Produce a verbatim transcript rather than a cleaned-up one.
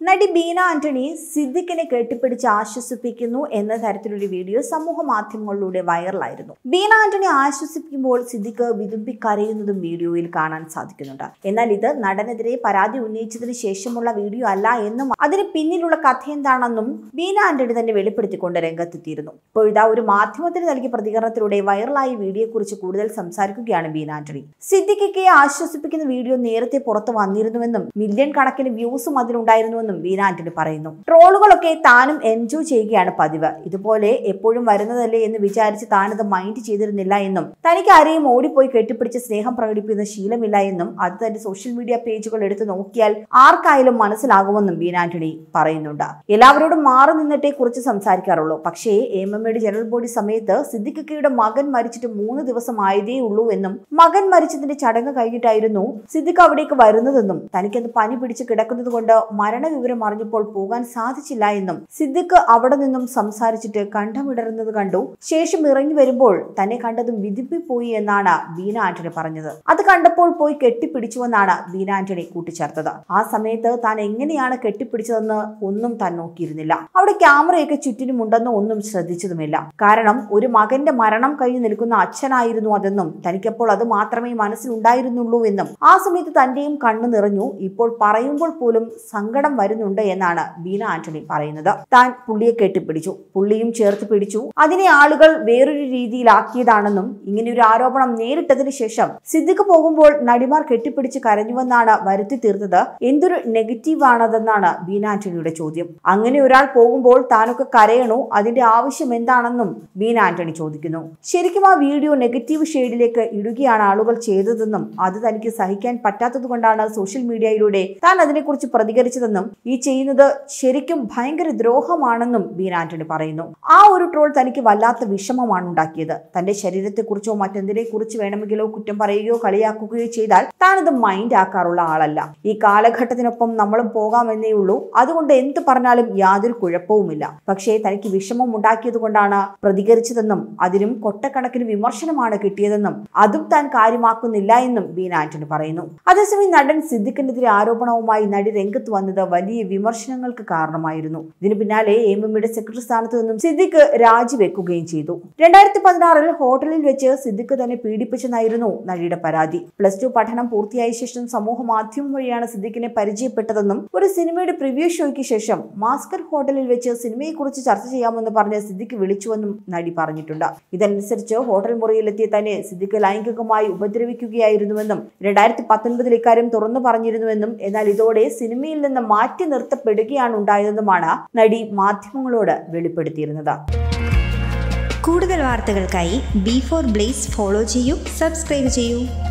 നടി ബീന ആന്റണി സിദ്ദിഖിനെ കെട്ടിപ്പിടിച്ച് ആശ്വസിപ്പിക്കുന്നു എന്ന തരത്തിലൊരു വീഡിയോ സമൂഹ മാധ്യമങ്ങളിലൂടെ വൈറലായിരുന്നു. ബീന ആന്റണി ആശ്വസിപ്പിക്കുമ്പോൾ സിദ്ദിഖ് വിതുമ്പി കരയുന്നതും വീഡിയോയിൽ കാണാൻ സാധിക്കുന്നുണ്ട്. എന്നാൽ ഇത് നടനെതിരെ പരാതി ഉന്നയിച്ചതിന് ശേഷമുള്ള വീഡിയോ അല്ല എന്നും അതിന് പിന്നിലുള്ള കഥ എന്താണെന്നും ബീന ആന്റണി തന്നെ വെളിപ്പെടുത്തിക്കൊണ്ട് രംഗത്തെത്തിയിരുന്നു. ഇപ്പോൾ ഇതാ ഒരു മാധ്യമത്തിന് നൽകിയ പ്രതികരണത്തിലൂടെ വൈറലായ വീഡിയോയെക്കുറിച്ച് കൂടുതൽ സംസാരിക്കുകയാണ് ബീന ആന്റണി. സിദ്ദിഖിനെ ആശ്വസിപ്പിക്കുന്ന വീഡിയോ നേരത്തെ പുറത്തു വന്നിരുന്നുവെന്നും മില്യൺ കണക്കിന് വ്യൂസും അതിലുണ്ടായിരുന്നുവെന്നും ബീന ആന്റണി പറയുന്നു. ട്രോളുകളൊക്കെ താനും എൻജോയ് ചെയ്യുകയാണ് പതിവ്. ഇതുപോലെ എപ്പോഴും വരുന്നതല്ലേ എന്ന് വിചാരിച്ച് താനത് മൈൻഡ് ചെയ്തിരുന്നില്ല എന്നും തനിക്ക് ആരെയും ഓടിപ്പോയി കെട്ടിപ്പിടിച്ച് സ്നേഹം പ്രകടിപ്പിക്കുന്ന ശീലമില്ല എന്നും അത് തന്റെ സോഷ്യൽ മീഡിയ പേജുകൾ എടുത്ത് നോക്കിയാൽ ആർക്കായാലും മനസ്സിലാകുമെന്നും ബീന ആന്റണി പറയുന്നുണ്ട്. എല്ലാവരോടും മാറി നിന്നിട്ടേ കുറിച്ച് സംസാരിക്കാറുള്ളൂ. പക്ഷേ എം എം എയുടെ ജനറൽ ബോഡി സമയത്ത് സിദ്ദിഖിയുടെ മകൻ മരിച്ചിട്ട് മൂന്ന് ദിവസം ആയതേ ഉള്ളൂ എന്നും മകൻ മരിച്ചതിന്റെ ചടങ്ങ് കഴിഞ്ഞിട്ടായിരുന്നു സിദ്ദിഖ് അവിടേക്ക് വരുന്നതെന്നും തനിക്കത് പനി പിടിച്ച് കിടക്കുന്നത് കൊണ്ട് മരണ വിവരം അറിഞ്ഞപ്പോൾ പോകാൻ സാധിച്ചില്ല എന്നും സിദ്ദിഖ് അവിടെ നിന്നും സംസാരിച്ചിട്ട് കണ്ഠമിടറുന്നത് കണ്ടു. ശേഷം ഇറങ്ങി വരുമ്പോൾ തന്നെ കണ്ടതും വിധിപ്പിപ്പോയി എന്നാണ് ബീന ആന്റണി പറഞ്ഞത്. അത് കണ്ടപ്പോൾ പോയി കെട്ടിപ്പിടിച്ചുവെന്നാണ് ബീന ആന്റണി കൂട്ടിച്ചേർത്തത്. ആ സമയത്ത് താൻ എങ്ങനെയാണ് കെട്ടിപ്പിടിച്ചതെന്ന് ഒന്നും താൻ നോക്കിയിരുന്നില്ല. അവിടെ ക്യാമറയൊക്കെ ചുറ്റിനുമുണ്ടെന്ന് ഒന്നും ശ്രദ്ധിച്ചതുമില്ല. കാരണം ഒരു മകന്റെ മരണം കഴിഞ്ഞു നിൽക്കുന്ന അച്ഛനായിരുന്നു അതെന്നും തനിക്കപ്പോൾ അത് മാത്രമേ മനസ്സിലുണ്ടായിരുന്നുള്ളൂ എന്നും ആ സമയത്ത് തന്റെയും കണ്ണു നിറഞ്ഞു. ഇപ്പോൾ പറയുമ്പോൾ പോലും സങ്കടം വരുന്നുണ്ട് എന്നാണ് ബീന ആന്റണി പറയുന്നത്. താൻ പുള്ളിയെ കെട്ടിപ്പിടിച്ചു, പുള്ളിയും ചേർത്ത് പിടിച്ചു. അതിനെ ആളുകൾ വേറൊരു രീതിയിലാക്കിയതാണെന്നും ഇങ്ങനെ ഒരു ആരോപണം നേരിട്ടതിന് ശേഷം സിദ്ദിഖ് പോകുമ്പോൾ നടിമാർ കെട്ടിപ്പിടിച്ച് കരഞ്ഞുവെന്നാണ് വരുത്തി തീർത്തത്. എന്തൊരു നെഗറ്റീവ് ആണതെന്നാണ് ബീന ആന്റണിയുടെ ചോദ്യം. അങ്ങനെ ഒരാൾ പോകുമ്പോൾ താനൊക്കെ കരയണോ? അതിന്റെ ആവശ്യം എന്താണെന്നും ബീന ആന്റണി ചോദിക്കുന്നു. ശരിക്കും ആ വീഡിയോ നെഗറ്റീവ് ഷെയ്ഡിലേക്ക് ഇടുകയാണ് ആളുകൾ ചെയ്തതെന്നും അത് തനിക്ക് സഹിക്കാൻ പറ്റാത്തത് കൊണ്ടാണ് സോഷ്യൽ മീഡിയയിലൂടെ താൻ അതിനെക്കുറിച്ച് പ്രതികരിച്ചതെന്നും ഈ ചെയ്യുന്നത് ശരിക്കും ഭയങ്കര ദ്രോഹമാണെന്നും ബീന ആന്റണി പറയുന്നു. ആ ഒരു ട്രോൾ തനിക്ക് വല്ലാത്ത വിഷമമാണ് ഉണ്ടാക്കിയത്. തന്റെ ശരീരത്തെക്കുറിച്ചോ മറ്റെന്തിനെ കുറിച്ച് വേണമെങ്കിലോ കുറ്റം പറയുകയോ കളിയാക്കുകയോ ചെയ്താൽ താനത് മൈൻഡ് ആക്കാറുള്ള ആളല്ല. ഈ കാലഘട്ടത്തിനൊപ്പം നമ്മളും പോകാമെന്നേ ഉള്ളൂ. അതുകൊണ്ട് എന്ത് പറഞ്ഞാലും യാതൊരു കുഴപ്പവുമില്ല. പക്ഷേ തനിക്ക് വിഷമം ഉണ്ടാക്കിയത് കൊണ്ടാണ് പ്രതികരിച്ചതെന്നും അതിനും കൊട്ടക്കണക്കിന് വിമർശനമാണ് കിട്ടിയതെന്നും അതും താൻ കാര്യമാക്കുന്നില്ല എന്നും ബീന ആന്റണി പറയുന്നു. അതേസമയം നടൻ സിദ്ദിഖിനെതിരെ ആരോപണവുമായി നടി രംഗത്ത് വന്നത് വലിയ വിമർശനങ്ങൾക്ക് കാരണമായിരുന്നു. ഇതിന് പിന്നാലെ എം എം എയുടെ സെക്രട്ടറി സ്ഥാനത്ത് നിന്നും സിദ്ദിഖ് രാജിവെക്കുകയും ചെയ്തു. രണ്ടായിരത്തി പതിനാറിൽ ഹോട്ടലിൽ വെച്ച് സിദ്ദിഖ് തന്നെ പീഡിപ്പിച്ചെന്നായിരുന്നു നടിയുടെ പരാതി. പ്ലസ് ടു പഠനം പൂർത്തിയായ ശേഷം സമൂഹ മാധ്യമം വഴിയാണ് സിദ്ദിഖിനെ പരിചയപ്പെട്ടതെന്നും ഒരു സിനിമയുടെ പ്രിവ്യൂ ഷോയ്ക്ക് ശേഷം മാസ്കർ ഹോട്ടലിൽ വെച്ച് സിനിമയെക്കുറിച്ച് ചർച്ച ചെയ്യാമെന്ന് പറഞ്ഞ് സിദ്ദിഖ് വിളിച്ചുവെന്നും നടി പറഞ്ഞിട്ടുണ്ട്. ഇതനുസരിച്ച് ഹോട്ടൽ മുറിയിലെത്തിയ തന്നെ സിദ്ദിഖ് ലൈംഗികമായി ഉപദ്രവിക്കുകയായിരുന്നുവെന്നും രണ്ടായിരത്തി പത്തൊൻപതിൽ ഇക്കാര്യം തുറന്നു പറഞ്ഞിരുന്നുവെന്നും എന്നാൽ ഇതോടെ സിനിമയിൽ നിന്ന് മാറ്റി നിർത്തപ്പെടുകയാണ് ഉണ്ടായതെന്നുമാണ് നടി മാധ്യമങ്ങളോട് വെളിപ്പെടുത്തിയിരുന്നത്. കൂടുതൽ വാർത്തകൾക്കായി ബി ഫോർ ബ്ലേസ് ഫോളോ ചെയ്യൂ, സബ്സ്ക്രൈബ് ചെയ്യൂ.